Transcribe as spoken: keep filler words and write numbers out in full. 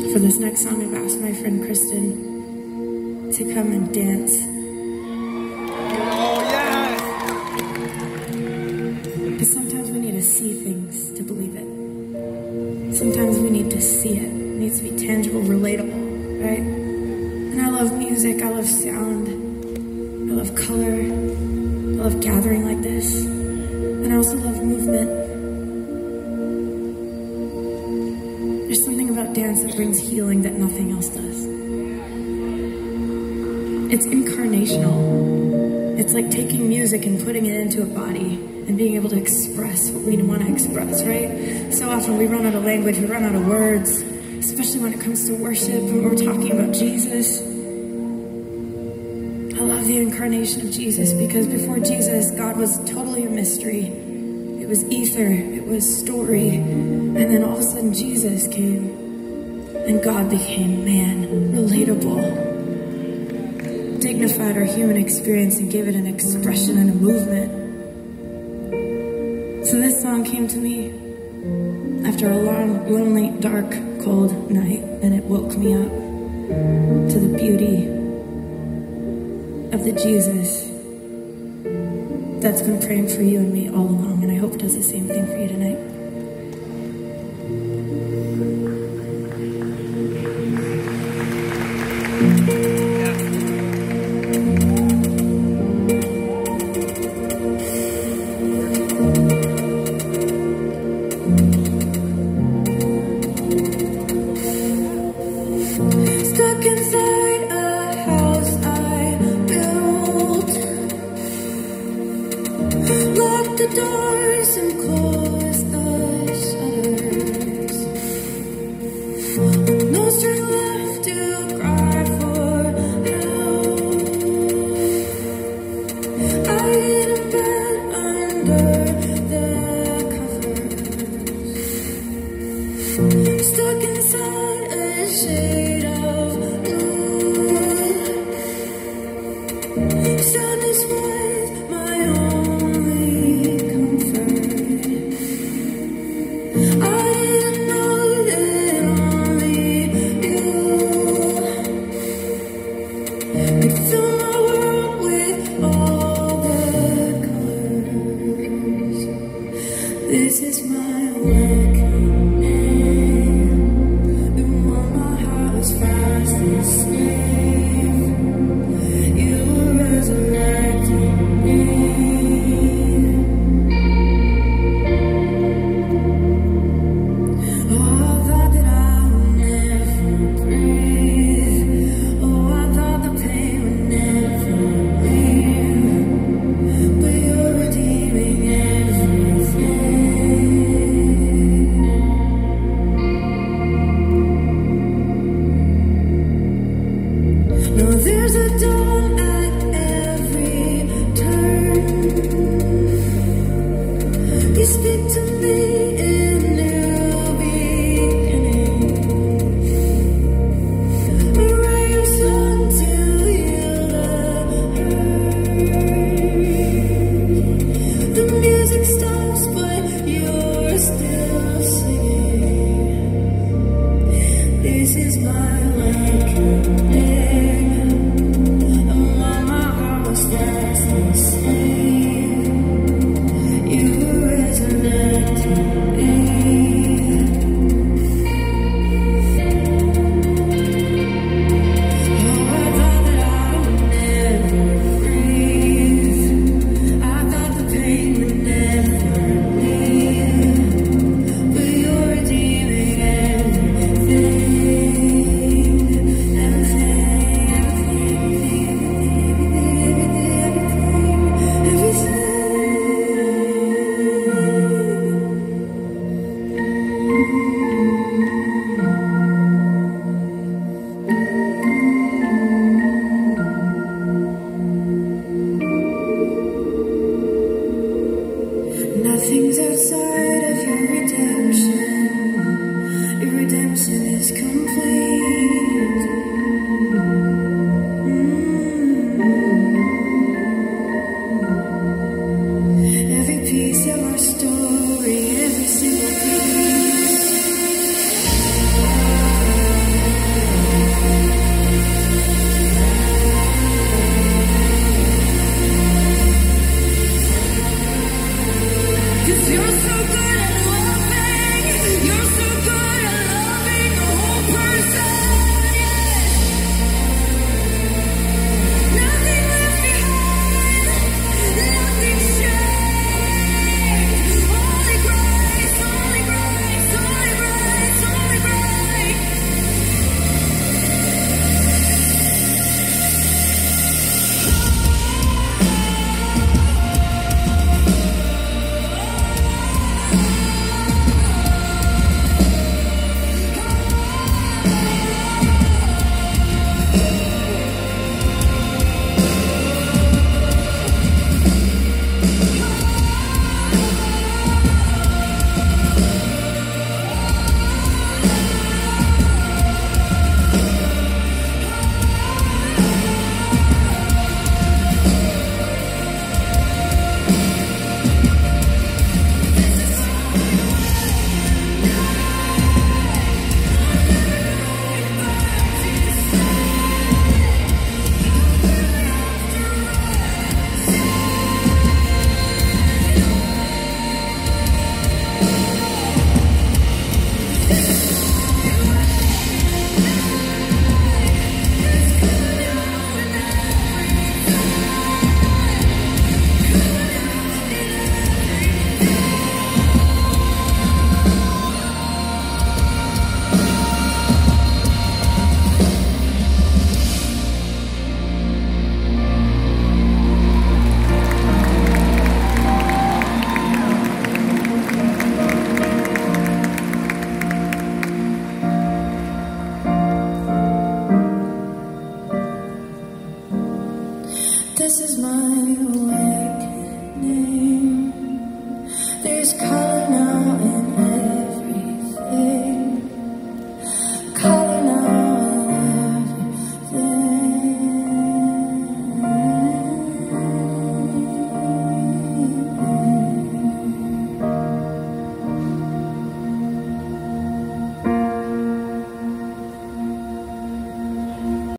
For this next song, I've asked my friend Kristen to come and dance. Oh, yeah! Because sometimes we need to see things to believe it. Sometimes we need to see it. It needs to be tangible, relatable, right? And I love music, I love sound, I love color, I love gathering like this, and I also love movement. There's something about dance that brings healing that nothing else does. It's incarnational. It's like taking music and putting it into a body and being able to express what we want to express, right? So often we run out of language, we run out of words, especially when it comes to worship and we're talking about Jesus. I love the incarnation of Jesus because before Jesus, God was totally a mystery. It was ether, it was story, and then all of a sudden Jesus came and God became man, relatable, dignified our human experience and gave it an expression and a movement. So this song came to me after a long, lonely, dark, cold night, and it woke me up to the beauty of the Jesus that's been praying for you and me all along, and I hope does the same thing for you tonight. Stuck inside a house I built, locked the doors and closed the shutters, no strength left to cry for help. I hid in bed under the covers, stuck inside a shade of blue. Sadness was my only comfort. I didn't know that only you could fill my world with all the colors. This is my awakening. The one my heart was found. awakening. There's